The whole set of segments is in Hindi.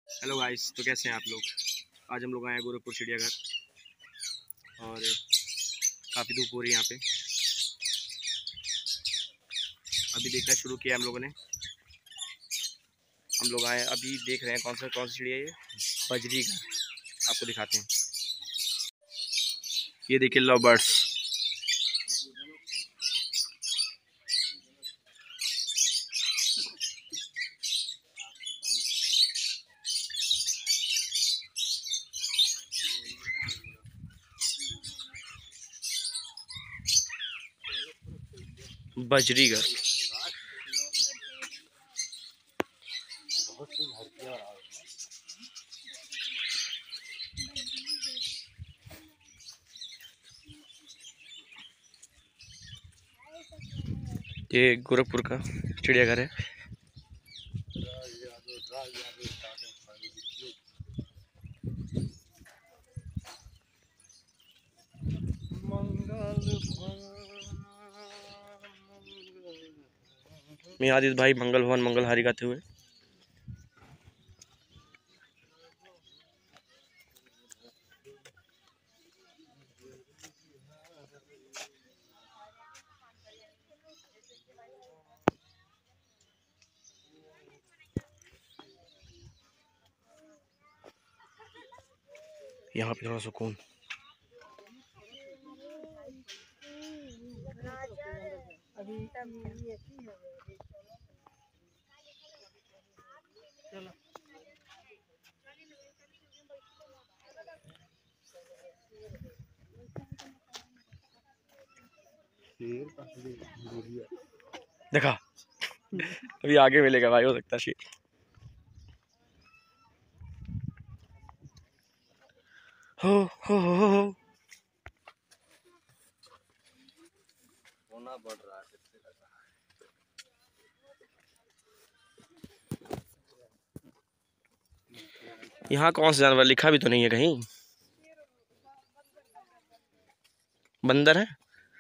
हेलो गाइस, तो कैसे हैं आप लोग। आज हम लोग आए हैं गोरखपुर चिड़ियाघर और काफ़ी धूप हो रही है यहाँ पे। अभी देखना शुरू किया हम लोगों ने। हम लोग आए अभी देख रहे हैं कौन सा चिड़िया है ये। बजरीगर आपको दिखाते हैं। ये देखिए लव बर्ड्स। बजरीगर ये गोरखपुर का चिड़ियाघर है। मैं आदित्य भाई मंगल भवन मंगलहारी गाते हुए। यहाँ पे थोड़ा सुकून। देखा अभी आगे मिलेगा भाई, हो सकता है शेर। हो हो होना बढ़ रहा है। यहाँ कौन सा जानवर लिखा भी तो नहीं है कहीं। बंदर है।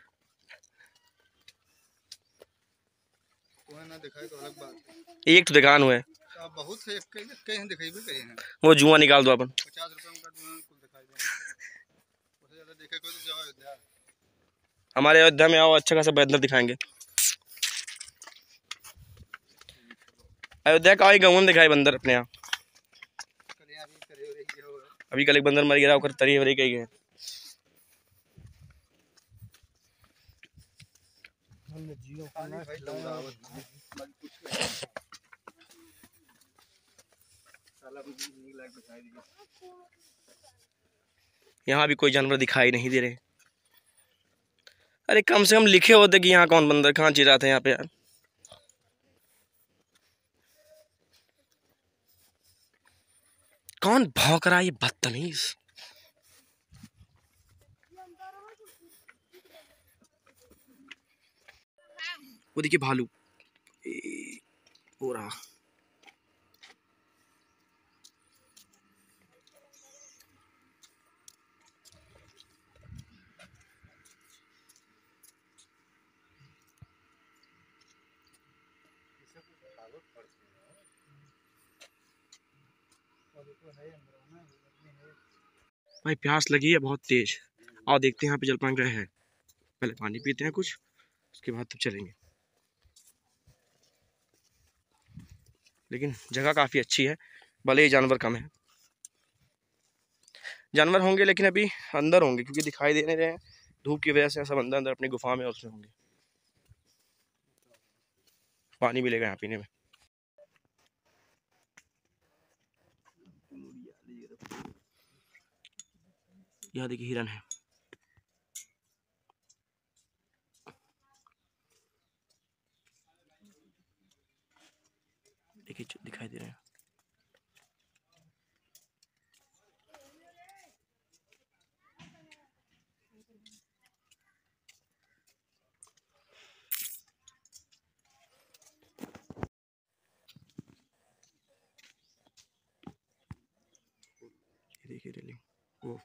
ना दिखाई तो अलग बात है। एक तो दुकान हुआ है। बहुत से कई दिखाई भी कई हैं। वो जुआ निकाल दो अपन। 50 रुपए में कुल दिखाई दे। उससे ज्यादा देखे कोई तो जाओ अयोध्या। हमारे अयोध्या में आओ, अच्छा खासा बंदर दिखाएंगे। अयोध्या का ही गाँव दिखाए बंदर अपने यहाँ। अभी कल एक बंदर मर गया होकर तरी वरी गई है। यहाँ भी कोई जानवर दिखाई नहीं दे रहे। अरे कम से कम लिखे होते कि यहाँ कौन बंदर कहाँ चिरा था यहाँ पे यार। कौन भौंक रहा है ये बदतमीज। वो देखिए भालू हो रहा। भाई प्यास लगी है बहुत तेज। आओ देखते हैं यहाँ पे जलपान क्या है। पहले पानी पीते हैं कुछ, उसके बाद तब चलेंगे। लेकिन जगह काफ़ी अच्छी है, भले ही जानवर कम है। जानवर होंगे लेकिन अभी अंदर होंगे क्योंकि दिखाई दे नहीं रहे हैं धूप की वजह से। सब अंदर अंदर अपनी गुफा में उसमें होंगे। पानी मिलेगा यहाँ पीने में। यहाँ देखिए हिरन है। देखिए दिखाई दे रहे हैं। देखिए रेलिंग वो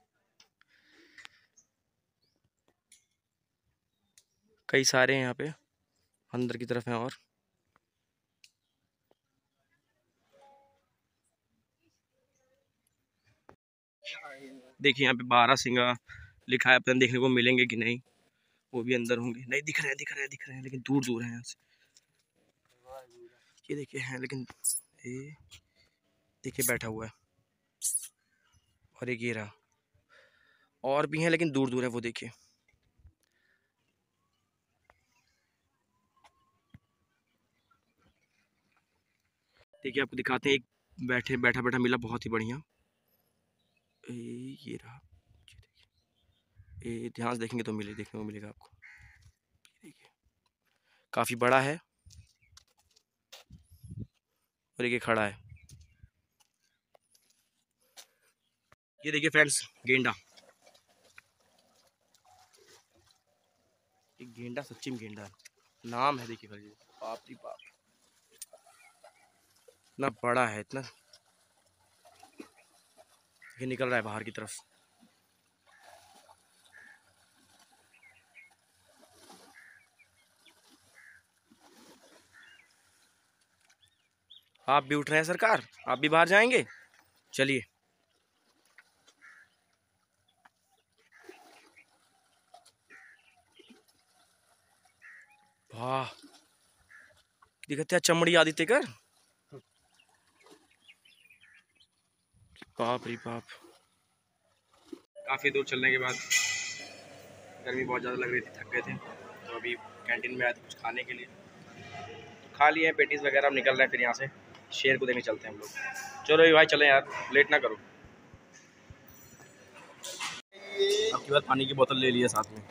कई सारे हैं यहाँ पे अंदर की तरफ हैं। और देखिए यहाँ पे 12 सिंगा लिखा है, अपन देखने को मिलेंगे कि नहीं, वो भी अंदर होंगे। नहीं दिख रहे हैं लेकिन दूर दूर है यहाँ से। ये देखिए हैं लेकिन ये देखिए बैठा हुआ है। और एक ये रहा, और भी हैं लेकिन दूर दूर है वो देखिए। देखिए आपको दिखाते हैं, एक बैठा बैठा मिला बहुत ही बढ़िया। ये रहा, ये देखिए, ये ध्यान से देखेंगे तो देखने को मिलेगा आपको। देखिए काफी बड़ा है और ये खड़ा है। ये देखिए फ्रेंड्स, गेंडा, एक गेंडा, सच्ची में गेंडा है, नाम है देखिए खाली। बाप रे बाप, इतना बड़ा है, इतना ये निकल रहा है बाहर की तरफ। आप भी उठ रहे हैं सरकार, आप भी बाहर जाएंगे? चलिए। वाह, दिखते चमड़ी आदित्य कर, बाप रे बाप। काफ़ी दूर चलने के बाद गर्मी बहुत ज़्यादा लग रही थी, थक गए थे, तो अभी कैंटीन में आए थे कुछ खाने के लिए, तो खा लिए हैं पेटीज वगैरह। हम निकल रहे हैं फिर यहाँ से, शेर को देने चलते हैं हम लोग। चलो भाई चलें यार, लेट ना करो। अब की बार पानी की बोतल ले लिया साथ में।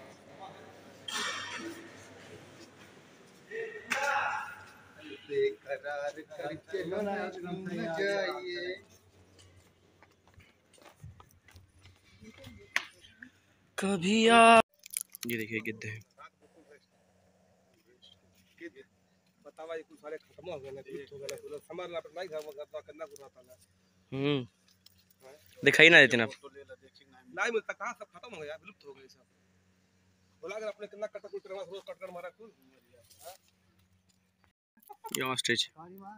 कभी आ, ये देखिए गिद्ध है। दिखाई ना देते ना, नहीं मिलता, कहाँ सब खत्म हो गया, विलुप्त हो गए सब। बोला अगर अपने कितना कट कर मारा कुल। ये ऑस्ट्रिच,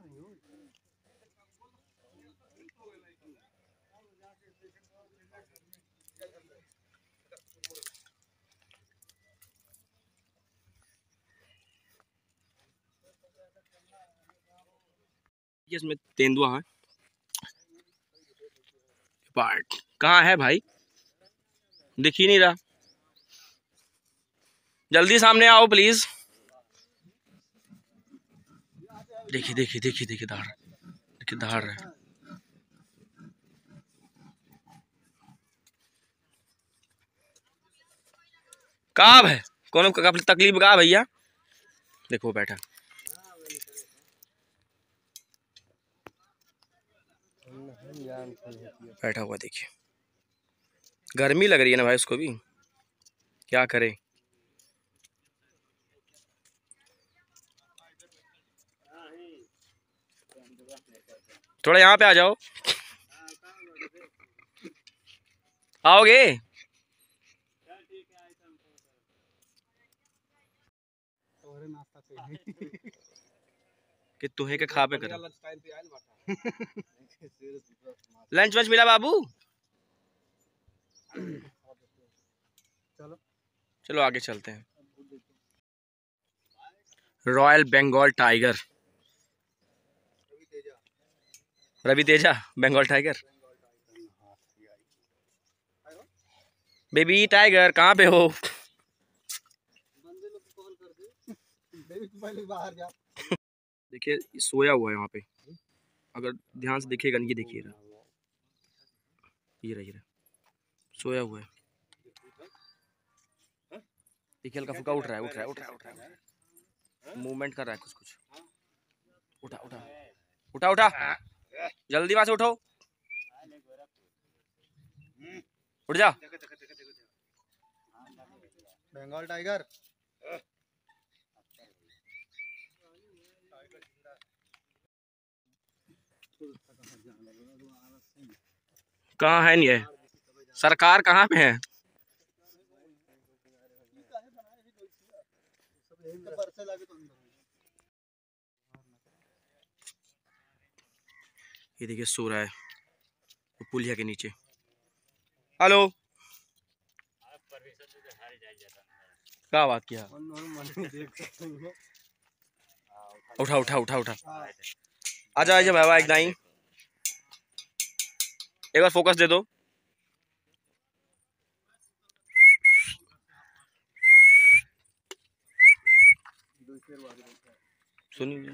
इसमें तेंदुआ है। पार्ट कहाँ है भाई, दिख ही नहीं रहा, जल्दी सामने आओ प्लीज। देखिए देखिए देखिए देखिए धार, देखिए धार है। कहाँ है, कौन तकलीफ कहाँ भैया, देखो बैठा बैठा हुआ देखिए। गर्मी लग रही है ना भाई उसको भी, क्या करे। थोड़ा यहाँ पे आ जाओ, आओगे? कि तुहे के खा पे कर लंच वंच मिला बाबू? चलो आगे चलते हैं। Royal Bengal tiger, Ravi Teja Bengal tiger. Baby tiger कहाँ पे हो? देखिए सोया हुआ है यहाँ पे, अगर ध्यान से देखिएगा, ये देखिए ये रहा सोया हुआ है। देखिए हल्का फुल्का उठ रहा है, मूवमेंट कर रहा है कुछ। उठा जल्दी वहां से उठो, उठ जा। बंगाल टाइगर कहाँ है ये सरकार, कहाँ पे है? ये देखिए सो रहा है पुलिया के नीचे। हेलो, क्या बात किया? उठा उठा उठा उठा, आजा आजा बाबा, एक दाई, एक बार फोकस दे दो। सुनिए,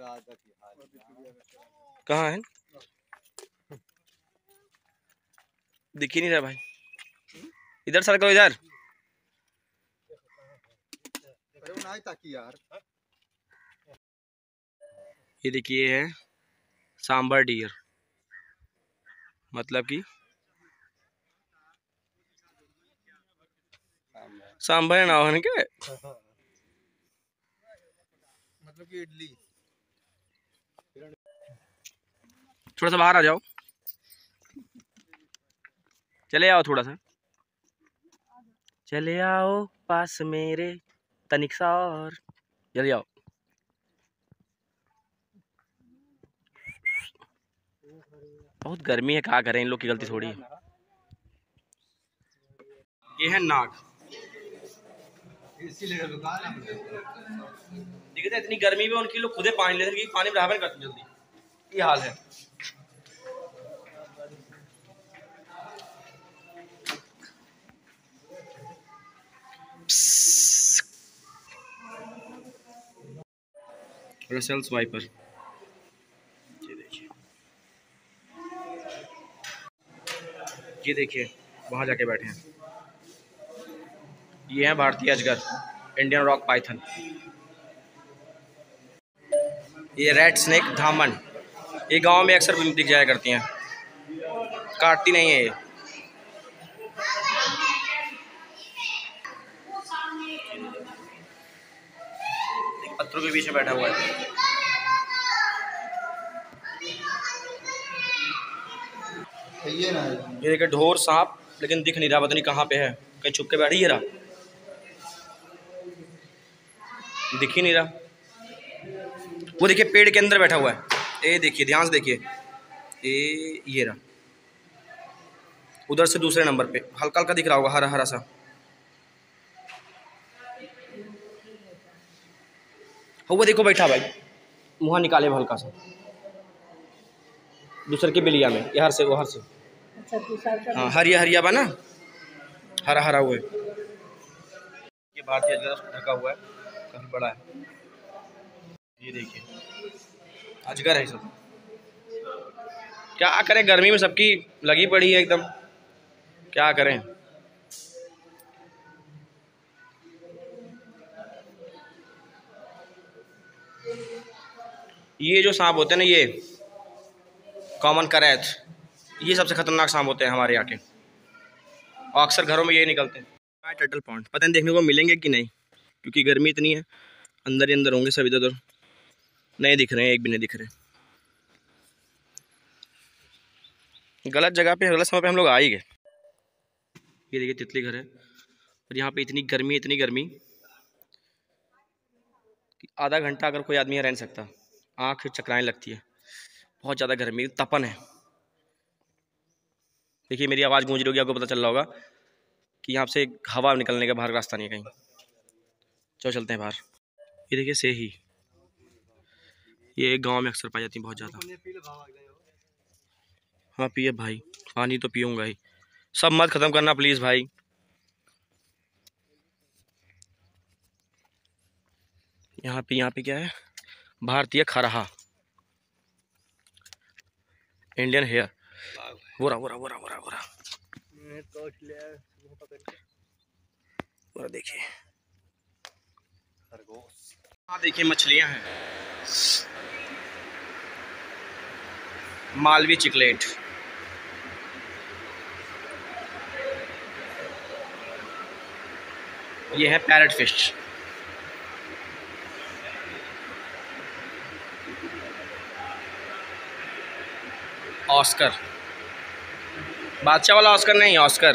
कहाँ है? दिख ही नहीं रहा भाई, इधर सर करो, इधर। ये देखिए है सांबर डियर, मतलब कि सांबर ना हो के, मतलब कि इडली। थोड़ा सा बाहर आ जाओ, चले आओ थोड़ा सा, चले आओ पास मेरे, तनिक सा और, जल्दी आओ। बहुत गर्मी है, क्या करें, इन लोग की गलती थोड़ी है। ये है नाग, देखते इतनी गर्मी में उनकी लोग खुदे पानी लेते हैं, पानी बराबर करते जल्दी, ये हाल है। रसेल्स वाइपर, ये देखिए, ये देखिए वहां जाके बैठे हैं। ये है भारतीय अजगर, इंडियन रॉक पाइथन। ये रेड स्नेक धामन, ये गांव में अक्सर दिख जाया करती हैं, काटती नहीं है ये। पत्थरों के बीच में बैठा हुआ है। ये देखिए ढोर सांप, लेकिन दिख नहीं रहा, पता नहीं कहाँ पे है, कहीं छुप के बैठी है रहा, दिख ही नहीं रहा। वो देखिए पेड़ के अंदर बैठा हुआ है, ये देखिए ध्यान से देखिए, ये रहा, उधर से दूसरे नंबर पे हल्का हल्का दिख रहा होगा, हरा हरा सा। वो देखो बैठा भाई, मुँह निकाले हल्का सा, दूसरे के बिलिया में, यहाँ से वहाँ से। हाँ हरिया हरिया बना, हरा हरा हुआ है। ये भारतीय अजगर ढका हुआ है, काफी बड़ा है। ये देखिए अजगर है सब, क्या करें, गर्मी में सबकी लगी पड़ी है एकदम, क्या करें। ये जो सांप होते हैं ना, ये कॉमन करैथ, ये सबसे खतरनाक सांप होते हैं हमारे यहाँ के, और अक्सर घरों में ये निकलते हैं। टर्टल पॉन्ड पता नहीं देखने को मिलेंगे कि नहीं, क्योंकि गर्मी इतनी है, अंदर ही अंदर होंगे सब, इधर उधर नहीं दिख रहे हैं, एक भी नहीं दिख रहे। गलत जगह पे गलत समय पे हम लोग आ ही गए। ये देखिए तितली घर है, और यहाँ पे इतनी गर्मी कि आधा घंटा अगर कोई आदमी यहाँ रह नहीं सकता, आँख चकराने लगती है, बहुत ज़्यादा गर्मी, तपन है। देखिए मेरी आवाज़ गूंज रही होगी, आपको पता चल रहा होगा कि यहाँ से हवा निकलने का बाहर रास्ता नहीं है कहीं। चलो चलते हैं बाहर। ये देखिए सेही, ये गांव में अक्सर पाई जाती है बहुत ज़्यादा। हाँ पिए भाई, पानी तो पीऊँगा ही, सब मत ख़त्म करना प्लीज़ भाई। यहाँ पे क्या है, भारतीय खरहा, इंडियन हेयर, बोरा बोरा बोरा बोरा बोरा, बोरा देखिए, हाँ देखिए मछलियाँ हैं, मालवी चिकलेट, ये है पैरट फिश, ऑस्कर, बादशाह वाला ऑस्कर नहीं, Oscar,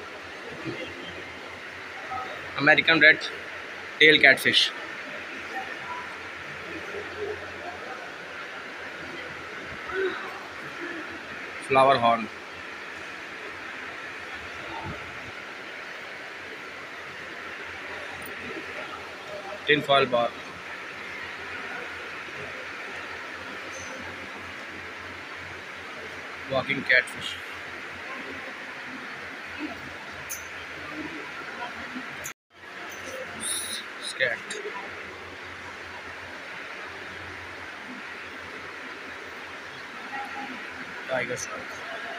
American red tail catfish, flower horn, tinfoil barb, walking catfish, scat, tiger shark,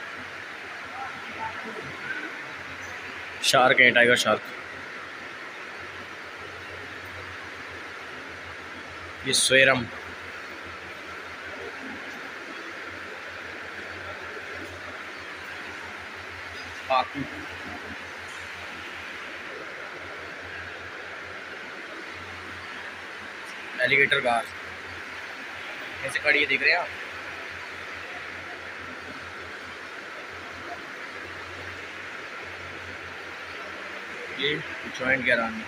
shark है टाइगर शार्क, ये स्वेरम, पाकू, एलिगेटर गार ऐसे खड़ी है, देख रहे हैं आप। ये जॉइंट गैरानी,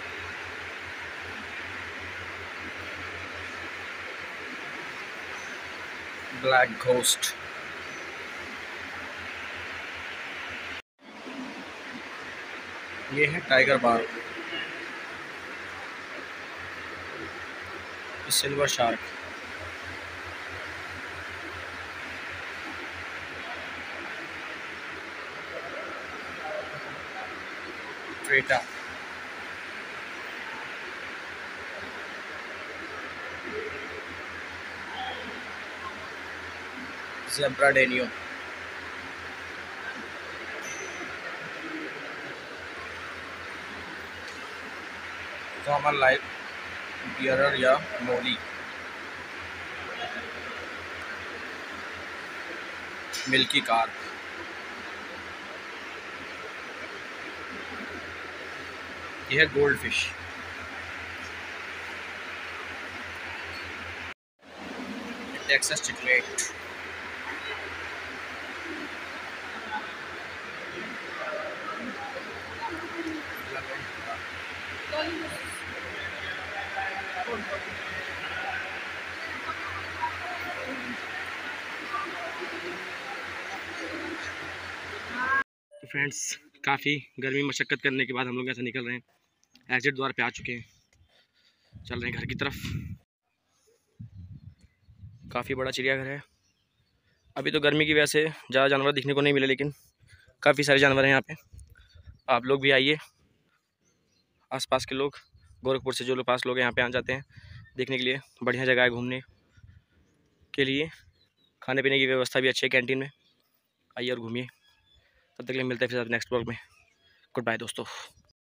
ब्लैक घोस्ट, ये है tiger barb, silver shark, tetra, zebra danio, common life bearer या मोली, मिल्की कार, यह है गोल्ड फिश, टेक्सास चिकलेट, तो फ्रेंड्स काफ़ी गर्मी मशक्क़त करने के बाद हम लोग यहाँ से निकल रहे हैं, एग्जिट द्वार पे आ चुके हैं, चल रहे हैं घर की तरफ। काफ़ी बड़ा चिड़ियाघर है। अभी तो गर्मी की वजह से ज़्यादा जानवर दिखने को नहीं मिले, लेकिन काफ़ी सारे जानवर हैं यहाँ पे। आप लोग भी आइए, आसपास के लोग, गोरखपुर से जो लोग पास लोग यहाँ पे आ जाते हैं देखने के लिए। बढ़िया जगह है घूमने के लिए, खाने पीने की व्यवस्था भी अच्छी है कैंटीन में, आइए और घूमिए। तब तक के लिए मिलते हैं फिर नेक्स्ट ब्लॉग में। गुड बाय दोस्तों।